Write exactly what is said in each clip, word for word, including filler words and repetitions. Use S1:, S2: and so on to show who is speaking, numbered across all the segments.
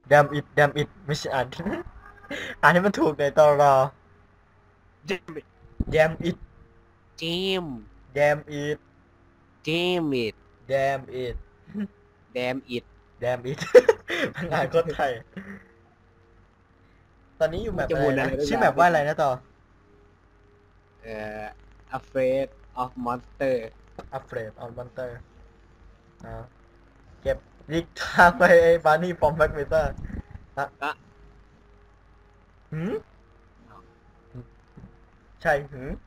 S1: damn it damn it ไม่ใช่อ่าน อ่านให้มันถูกในตอรอ damn it
S2: เจม
S1: damn it
S2: เจม it
S1: damn it
S2: damn it
S1: damn it มันอ่านโคตรไทยตอนนี้อยู่แบบอะไรนะชื่อแบบว่าอะไรนะต่อ
S2: เอ่อ afraid of monster
S1: afraid of monster อ่าเก็บลิกทางไปไอ้บาร์นี่ฟอร์มแบ็กเมเตอร์อะ
S2: อะ
S1: หืมใช่หืม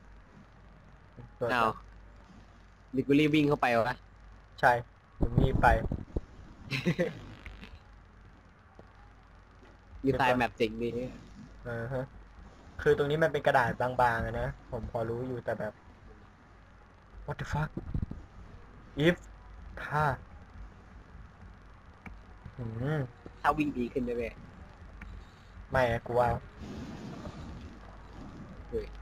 S2: เอาดิกูรีวิ่งเข้าไปวะ
S1: ใช่ผมมีไป
S2: มีทรายแมปจริงดี
S1: อ่าฮะคือตรงนี้มันเป็นกระดาษบางๆอะนะผมพอรู้อยู่แต่แบบ what the fuck if ถ้าหืม
S2: ถ้าวิ่งดีขึ้นได้ไหม
S1: ไม่อะกูว่า
S2: เฮ้ย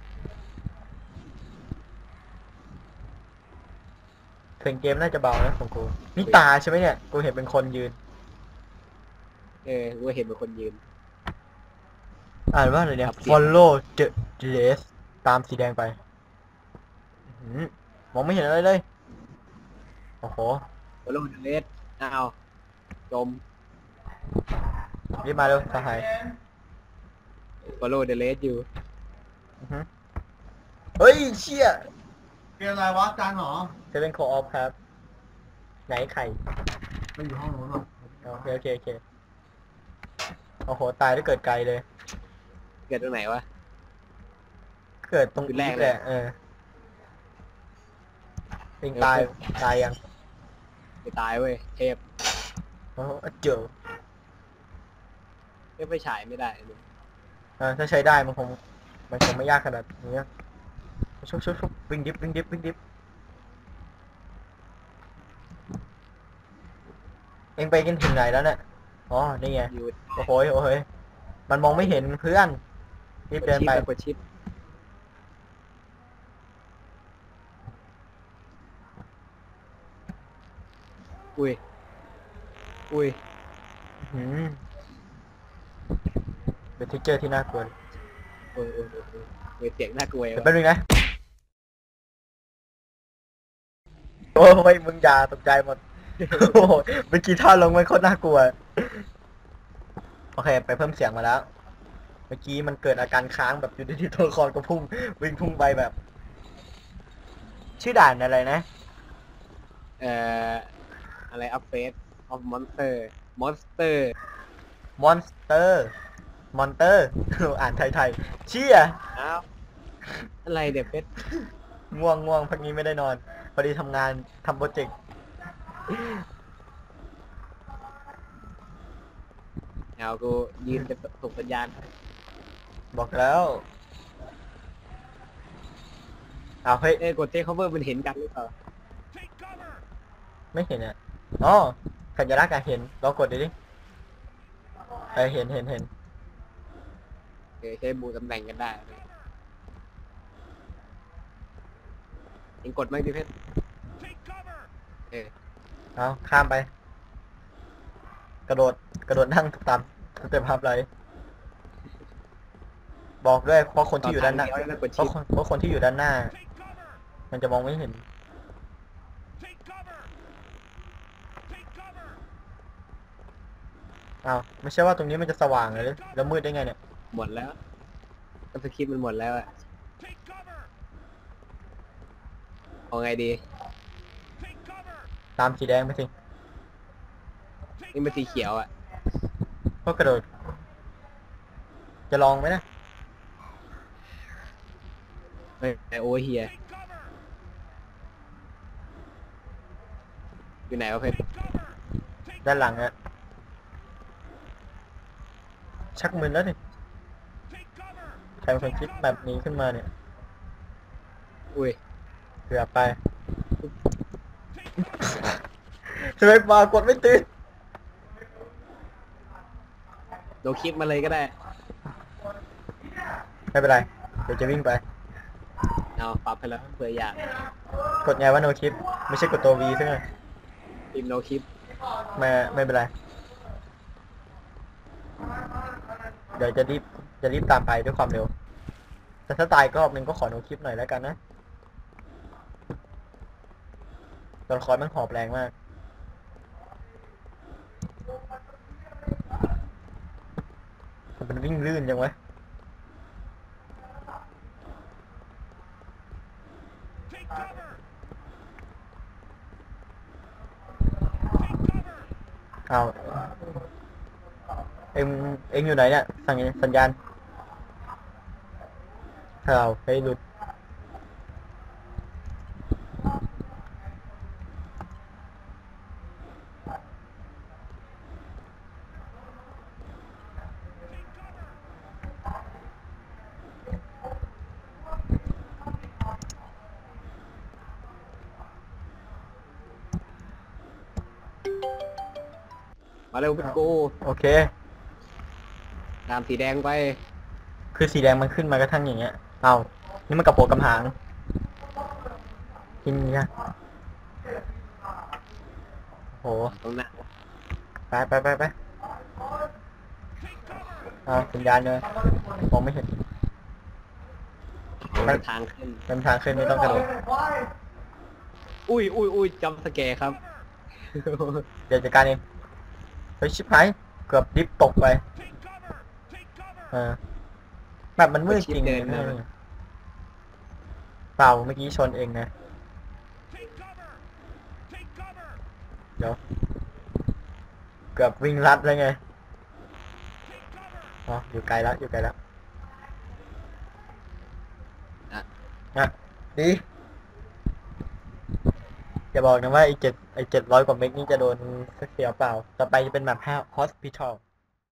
S1: เพลงเกมน่าจะเบานะของกูนี่ตาใช่ไหมเนี่ยกูเห็นเป็นคนยืน
S2: เออกูเห็นเป็นคนยืน
S1: อ่านว่าอะไรเนี่ย follow the dress ตามสีแดงไปหืมมองไม่เห็นอะไรเลยโอ้โห
S2: follow the red เอาจม
S1: รีบมาเร็วสหาย
S2: follow the red อยู่
S1: อือฮึเฮ้ยเชี่ย
S3: เกมอะไรวะจานหรอ
S1: เซเว่น Co-op ครับ ไหนไข่
S3: ไม่อยู่ห้องนู้นหรอก
S1: โอเคโอเคโอเคโอ้โหตายได้เกิดไกลเลย
S2: เกิดตรงไหนวะ
S1: เกิดตรง
S2: จุดแรก
S1: อีฟ
S2: เลย
S1: แหละเออเองตายตายยัง
S2: ไปตายเว้ยเทพ
S1: โอ้เจอ
S2: เทพไปฉายไม่ได้เลย
S1: อ่าถ้าใช้ได้มันคงมันคงไม่ยากขนาดนี้ชุบชุบชุบวิ่งดิฟวิ่งดิฟวิ่งดิฟเองไปกันถึงไหนแล้วเนี่ยอ๋อนี่ไง
S2: อยู่
S1: โอ้โหโอ้โหมันมองไม่เห็นเพื่อนรีบเดินไป
S2: กดชิป อุ้ย อุ้ย
S1: หืมเป็นทิกเกอร์ที่น่ากลัว
S2: โอ้ยโอ้ยโอ้ยโอ้ยโอ้ยเสียงน่ากลัว
S1: เดี๋ยว
S2: วะ
S1: แป๊บนึงนะโอ้ยมึงอย่าตกใจหมดโอ้โหเมื่อกี้ท่าลงมันโคตรน่ากลัวโอเคไปเพิ่มเสียงมาแล้ว เมื่อกี้มันเกิดอาการค้างแบบอยู่ดีๆตัวละครก็พุ่งวิ่งพุ่งไปแบบ ชื่อด่านอะไรนะ
S2: เอ่อ อะไร upgrade of monster monster
S1: มอนสเตอร์มอนเตอร์อ่านไทยๆเชี่ย
S2: อ้าว อะไรเด็กเพชร
S1: ง่วงง่วงพักนี้ไม่ได้นอนพอดีทำงานทำโปรเจกต์
S2: เอากูยืนจะส่งสัญญาณ
S1: บอกแล้วเอาเฮ้ย
S2: เอ้ยกดเทค cover มันเห็นกันหรือเปล่า
S1: ไม่เห็นอ่ะอ๋อสัญลักษณ์อะเห็นลองกดดิดิเออเห็นเห็นเห็น
S2: เออใช้บูตำแหน่งกันได้เองกดไหมดิเพชรเออ
S1: เอาข้ามไป กระโดดกระโดดนั่งตามสเต็ปฮับเลยบอกด้วยเพราะคนที่อยู่ด้านหน้า
S2: ตอนท้ายเดี๋ยวกด
S1: เพ
S2: ชิ
S1: ราะ
S2: ป
S1: คนเพราะคนที่อยู่ด้านหน้า มันจะมองไม่เห็นอ้าวไม่ใช่ว่าตรงนี้มันจะสว่างเลยแล้วมืดได้ไงเนี่ย
S2: หมดแล้วก็สคริปต์มันหมดแล้วอะเอาไงดี
S1: ตามสีแดงไปสิ
S2: นี่มันสีเขียวอะ
S1: ก็กระโดด จะลองไหมนะ
S2: เฮ้ยไอโอเฮียอยู่ไหนวะเพชร
S1: ด้านหลังอะชักมึนแล้วดิใครเป็นคนคิดแบบนี้ขึ้นมาเนี่ย
S2: อุ้ย
S1: เกือบไปทำไมปากดไม่ตื่น
S2: โดนคลิปมาเลยก็ได้
S1: ไม่เป็นไร เดี๋ยวจะวิ่งไป
S2: เอาปรับไปแล้วเผื่ออยาก
S1: กดไงว่า no clip ไม่ใช่กดตัว V ใช่ไหม
S2: พิมพ์โนคลิป
S1: ไม่ไม่เป็นไรเดี๋ยวจะรีบจะรีบตามไปด้วยความเร็วแต่ถ้าตายก็รอบนึงก็ขอโนคลิปหน่อยแล้วกันนะตัวละครมันหอบแรงมากมันวิ่งลื่นจังวะเอาเอ็งเอ็งอยู่ไหนเนี่ยสั่งสัญญาณเอาให้หลุด
S2: มาเร็วเป็นกู
S1: โอเค
S2: ตามสีแดงไป
S1: คือสีแดงมันขึ้นมากระทั่งอย่างเงี้ยเอานี่มันกระโปรงกำหางกินเนี่ยโห
S2: ตรงนั้น
S1: ไปไปไปไปเอาสัญญาณเลยมองไม่เห็น
S2: เป็นทางขึ้น
S1: เป็นทางขึ้นไม่ต้องกระโดด
S2: อุ้ยอุ้ยอุ้ยจำสแกร์ครับ
S1: เดี๋ยวจัดการเองเฮ้ยชิบหายเกือบดิฟตกไปเออแบบมันมืดจริงเลยนะเปล่าเมื่อกี้ชนเองนะเดี๋ยวเกือบวิ่งลัดเลยไงอ๋ออยู่ไกลแล้วอยู่ไกลแล้วอ่ะดีอย่าบอกนะว่าไอ้เจ็ดไอ้เจ็ดร้อยกว่าเมกนี่จะโดนสักเสียเปล่าต่อไปจะเป็นแบบห้า hospital